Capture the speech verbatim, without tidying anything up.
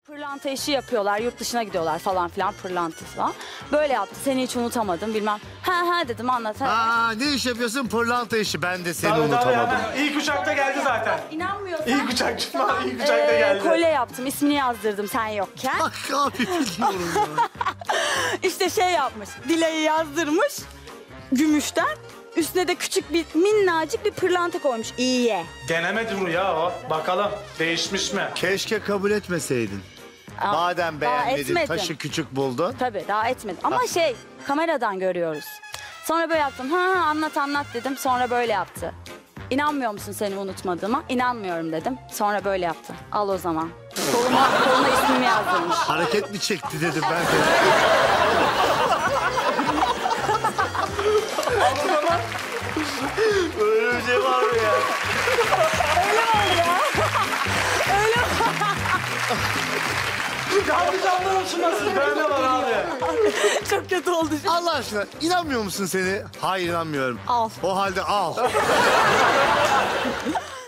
Pırlanta işi yapıyorlar, yurt dışına gidiyorlar falan filan, pırlanta falan. Böyle yaptı, seni hiç unutamadım bilmem. Ha ha dedim, anlat. Ha. Aa, ne iş yapıyorsun? Pırlanta işi. Ben de seni Tabii, tabii, unutamadım. hemen. İlk uçakta geldi zaten. İnanmıyorsan. İlk uçak çıkma, ilk uçakta Ee, geldi. kolye yaptım, ismini yazdırdım sen yokken. Bak abi biliyorum ya. İşte şey yapmış, Dile'yi yazdırmış gümüşten. Üstüne de küçük bir minnacık bir pırlanta koymuş, iyiye. Denemedim bu ya o. Bakalım değişmiş mi? Keşke kabul etmeseydin. Aa, Madem daha beğenmedin, etmedim. taşı küçük buldun. Tabii daha etmedim ama şey, kameradan görüyoruz. Sonra böyle yaptım, ha ha, anlat anlat dedim, sonra böyle yaptı. İnanmıyor musun seni unutmadığıma? İnanmıyorum dedim, sonra böyle yaptı. Al o zaman. Koluma, koluna ismimi yazdırmış. Hareket mi çekti dedim ben de. Böyle bir şey var mı ya? Canlı canlı uçmasın. Böyle var abi. Çok kötü oldu. Allah aşkına inanmıyor musun seni? Hayır inanmıyorum. Al. O halde al.